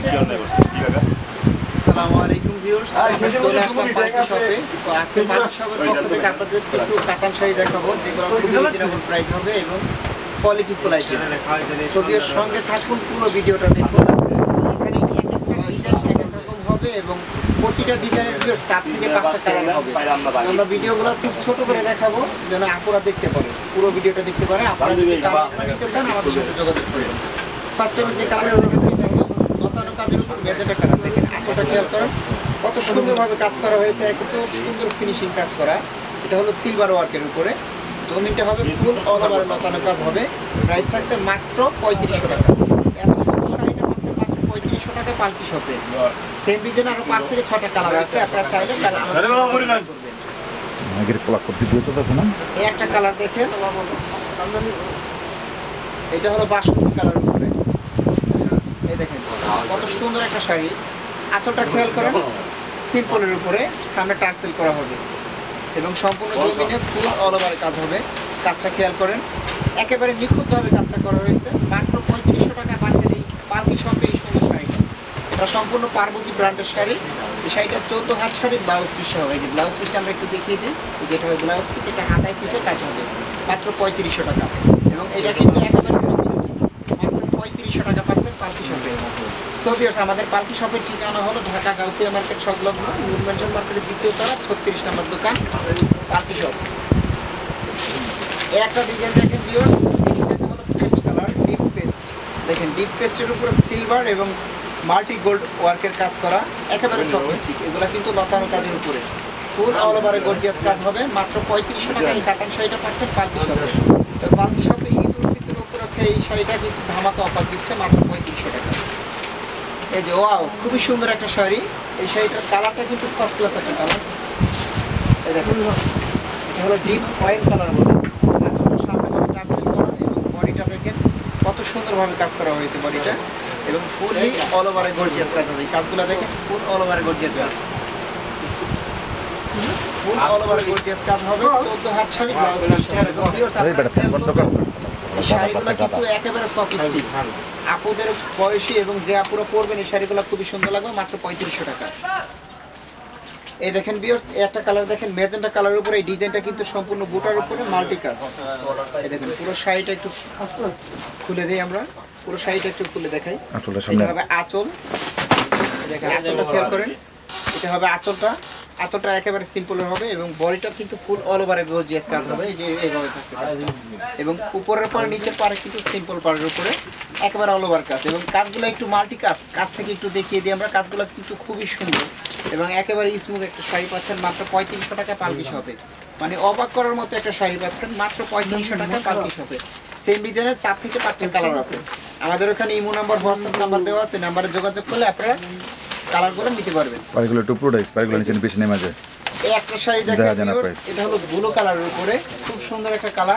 আসসালামু আলাইকুম ভিউয়ার্স, চলে আসলাম পার্টি শপে। তো আজকে পার্টি শপের পক্ষ থেকে আপনাদের কিছু কাতান শাড়ি দেখাবো, যেগুলো খুবই রিজনেবল প্রাইস হবে এবং কোয়ালিটিফুল আইটেম। তো ভিউয়ার্স সঙ্গে থাকুন, পুরো ভিডিওটা দেখুন। এখানে এক একটা ডিজাইন এক এক রকম হবে এবং প্রতিটা ডিজাইনের ভিউয়ার্স 4 থেকে 5টা কালার হবে। আমরা ভিডিওগুলো খুব ছোট করে দেখাবো যেন আপুরা দেখতে পারে, পুরো ভিডিওটা দেখতে পারে। আপনারা যদি কালারগুলো নিতে চান আমাদের সাথে যোগাযোগ করুন। ফার্স্ট টাইমে যে কালারটা দেখাচ্ছি এটা হলো লতানো কাজের উপর ম্যাজেন্টা কালার। দেখেন আঁচলটা খেয়াল করেন, কত সুন্দরভাবে কাজ করা হয়েছে, কত সুন্দর ফিনিশিং কাজ করা। এটা হলো সিলভার ওয়ার্কের উপরে, জমিনটা হবে ফুল অল ওভার লতানো কাজ হবে। প্রাইস থাকছে মাত্র 3500 টাকা। এত সুন্দর শাড়িটা পাচ্ছেন মাত্র 3500 টাকা পালকি শপে। সেম ডিজাইন আরো 5 থেকে 6টা কালার আছে, আপনারা চাইলে কালার আমাদের করবেন। আগের কলা করতে দিতে আছে না, এই একটা কালার দেখেন, এটা হলো বাসন্তী কালার উপরে। এই দেখেন কত সুন্দর একটা শাড়ি। আঁচলটা খেয়াল করেন, সিম্পলের উপরে সামনে টার্সেল করা হবে এবং সম্পূর্ণ জমিনে ফুল অল ওভার কাজ হবে। কাজটা খেয়াল করেন, একেবারে নিখুঁতভাবে কাজটা করা হয়েছে। মাত্র 3500 টাকা পাচ্ছেন এই পালকি শপে এই সুন্দর শাড়িটা। এটা সম্পূর্ণ পার্বতী ব্র্যান্ডের শাড়ি। এই শাড়িটা 14 হাত শাড়ির ব্লাউজ পিস হবে। এই যে ব্লাউজ পিসটা আমরা একটু দেখিয়ে দিই, যেটা হবে ব্লাউজ পিস, এটা হাতায় পিঠে কাজ হবে। মাত্র 3500 টাকা এবং এটা কিন্তু একেবারে মাত্র 3500 টাকা পাচ্ছেন পালকি শপে। সো ভিউয়ার্স, আমাদের পালকি শপের ঠিকানা হলো ঢাকা গাউসিয়া মার্কেট সংলগ্ন নূর ম্যানশন মার্কেটের 2য় তলা 36 নম্বর দোকান পালকি শপ। এই একটা ডিজাইন দেখেন ভিউয়ার্স, এই ডিজাইনটা হলো পেস্ট কালার, ডিপ পেস্ট। দেখেন ডিপ পেস্টের উপরে সিলভার এবং মাল্টি গোল্ড ওয়ার্কের কাজ করা, একেবারে সফিস্টিক। এগুলা কিন্তু লতানো কাজের উপরে ফুল অল ওভারে গর্জিয়াস কাজ হবে। মাত্র 3500 টাকা এই কাতান শাড়িটা পাচ্ছেন পালকি শপে। তো পালকি শপে ঈদ উল ফিতর উপলক্ষে এই শাড়িটা কিন্তু ধামাকা অফার দিচ্ছে মাত্র 3500 টাকা। এই যে ওয়াও, খুবই সুন্দর একটা শাড়ি। এই শাড়িটার কালারটা কিন্তু ফার্স্ট ক্লাস একটা কালার। এই দেখুন, এটা হলো ডিপ অয়েল কালার বলে। আঁচলটা সামনে ভাবে টার্সেল করা এবং বডিটা দেখেন কত সুন্দরভাবে কাজ করা হয়েছে বডিটা এবং ফুললি অল ওভারে গর্জিয়াস কাজ হবে। এই কাজগুলো দেখেন ফুল অল ওভারে গর্জিয়াস কাজ, ফুল অল ওভারে গর্জিয়াস কাজ হবে। 14 হাত শাড়ি, ব্লাউজ পিস হবে। এই শাড়িগুলো কিন্তু একেবারে সফিস্টিক। আপুদের বয়সী এবং যে আপুরা পরবেন এই শাড়িগুলো খুবই সুন্দর লাগবে মাত্র 3500 টাকা। এই দেখেন ভিউয়ার্স, একটা কালার দেখেন ম্যাজেন্টা কালারের উপরে। এই ডিজাইনটা কিন্তু সম্পূর্ণ বুটার উপরে মাল্টি কাজ। এই দেখেন পুরো শাড়িটা একটু খুলে দেই, আমরা পুরো শাড়িটা একটু খুলে দেখাই। এটা হবে আঁচল, দেখেন আঁচলটা খেয়াল করেন, এটা হবে আঁচলটা। আঁচলটা একেবারে সিম্পলের হবে এবং বডিটা কিন্তু ফুল অল ওভারে গর্জিয়াস কাজ হবে। এই যে এইভাবে থাকছে কাজটা এবং উপরের পরে নিচের পারে কিন্তু সিম্পল পাড়ের উপরে একেবারে অল ওভার কাজ এবং কাজগুলো একটু মাল্টি কাজ। কাজ থেকে একটু দেখিয়ে দিই আমরা, কাজগুলো কিন্তু খুবই সুন্দর এবং একেবারে স্মুথ একটা শাড়ি পাচ্ছেন মাত্র 3500 টাকা পালকি শপে। মানে অবাক করার মতো একটা শাড়ি পাচ্ছেন মাত্র 3500 টাকা পালকি শপে। সেম ডিজাইনের 4 থেকে 5টা কালার আছে। আমাদের ওখানে ইমো নাম্বার, হোয়াটসঅ্যাপ নাম্বার দেওয়া আছে, নাম্বারে যোগাযোগ করলে আপনারা কালারগুলো নিতে পারবেন। পারগুলো টু প্রোডাক্টস, পারগুলো নিচে বেশি নেমে যায়। এই একটা শাড়ি দেখেন ভিউয়ার্স, এটা হলো ব্লু কালারের উপরে, খুব সুন্দর একটা কালার।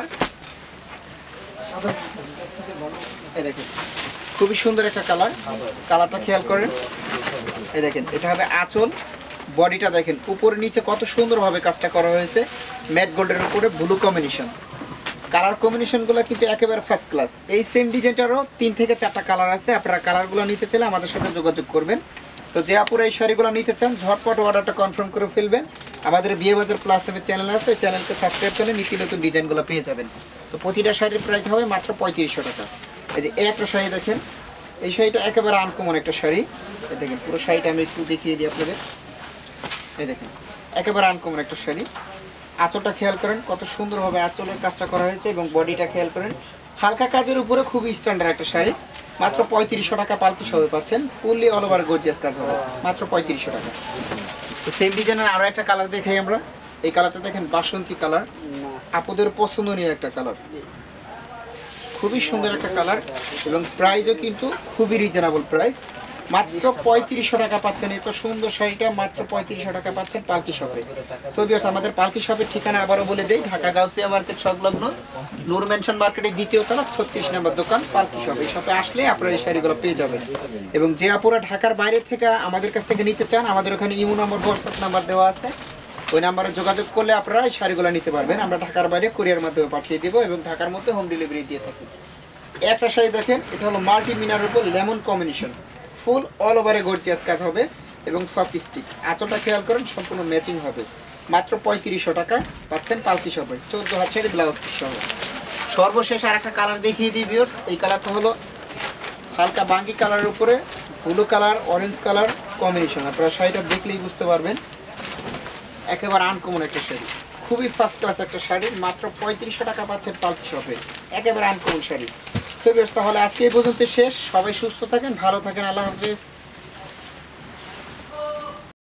এই দেখেন খুবই সুন্দর একটা কালার, কালারটা খেয়াল করেন। এই দেখেন এটা হবে আঁচল, বডিটা দেখেন উপরে নিচে কত সুন্দরভাবে কাজটা করা হয়েছে। ম্যাট গোল্ডের উপরে ব্লু কম্বিনেশন, কালার কম্বিনেশনগুলো কিন্তু একেবারে ফার্স্ট ক্লাস। এই সেম ডিজাইনটারও 3 থেকে 4টা কালার আছে। আপনারা কালারগুলো নিতে চাইলে আমাদের সাথে যোগাযোগ করবেন। তো যে আপুরা এই শাড়িগুলো নিতে চান ঝটপট অর্ডারটা কনফার্ম করে ফেলবেন। আমাদের বিয়ে বাজার প্লাস নামে চ্যানেল আছে, ওই চ্যানেলকে সাবস্ক্রাইব করলে নিত্য নতুন ডিজাইনগুলো পেয়ে যাবেন। তো প্রতিটা শাড়ির প্রাইস হবে মাত্র 3500 টাকা। এই যে একটা শাড়ি দেখেন, এই শাড়িটা একেবারে আনকমন একটা শাড়ি। এই দেখেন পুরো শাড়িটা আমি একটু দেখিয়ে দিই আপনাদের। এই দেখেন একেবারে আনকমন একটা শাড়ি। আঁচলটা খেয়াল করেন কত সুন্দরভাবে আঁচলের কাজটা করা হয়েছে এবং বডিটা খেয়াল করেন হালকা কাজের উপরে খুবই স্ট্যান্ডার্ড একটা শাড়ি। মাত্র 3500 টাকা পালকি শপে পাচ্ছেন, ফুললি অল ওভার গর্জিয়াস কাজ হবে মাত্র 3500 টাকা। তো সেম ডিজাইনের আরও একটা কালার দেখাই আমরা। এই কালারটা দেখেন বাসন্তী কালার, আপুদের পছন্দনীয় একটা কালার, খুবই সুন্দর একটা কালার এবং প্রাইসও কিন্তু খুবই রিজনেবল প্রাইস। মাত্র 3500 টাকা পাচ্ছেন এত সুন্দর শাড়িটা, মাত্র 3500 টাকা পাচ্ছেন পালকি শপে। সো ভিউয়ার্স, আমাদের পালকি শপের ঠিকানা আবারও বলে দেই, ঢাকা গাউসিয়া মার্কেট সংলগ্ন নূর ম্যানশন মার্কেটের 2য় তলা 36 নম্বর দোকান পালকি শপ। এই শপে আসলে আপনারা এই শাড়িগুলো পেয়ে যাবেন এবং যে আপুরা ঢাকার বাইরে থেকে আমাদের কাছ থেকে নিতে চান আমাদের ওখানে ইমো নাম্বার, হোয়াটসঅ্যাপ নাম্বার দেওয়া আছে, ওই নাম্বারে যোগাযোগ করলে আপনারা এই শাড়িগুলো নিতে পারবেন। আমরা ঢাকার বাইরে কুরিয়ার মাধ্যমে পাঠিয়ে দেবো এবং ঢাকার মধ্যে হোম ডেলিভারি দিয়ে থাকি। একটা শাড়ি দেখেন, এটা হলো মাল্টি মিনার উপর লেমন কম্বিনেশন, ফুল অল ওভারে গর্জিয়াস কাজ হবে এবং সফট স্টিচ। আঁচলটা খেয়াল করেন সম্পূর্ণ ম্যাচিং হবে। মাত্র 3500 টাকা পাচ্ছেন পালকি শপে 14 হাত শাড়ি ব্লাউজ পিস সহ। সর্বশেষ আর একটা কালার দেখিয়ে দিই ভিউয়ার্স। এই কালারটা হলো হালকা বাঙ্গি কালারের উপরে blue colour orange colour combination. আপনারা শাড়িটা দেখলেই বুঝতে পারবেন একেবারে আনকমন একটা শাড়ি, খুবই ফার্স্ট ক্লাস একটা শাড়ি। মাত্র 3500 টাকা পাচ্ছেন পালকি শপে, একেবারে আনকমন শাড়ি। সো ভিউয়ার্স তাহলে আজকে এই পর্যন্ত শেষ। সবাই সুস্থ থাকেন, ভালো থাকেন, আল্লাহ হাফেজ।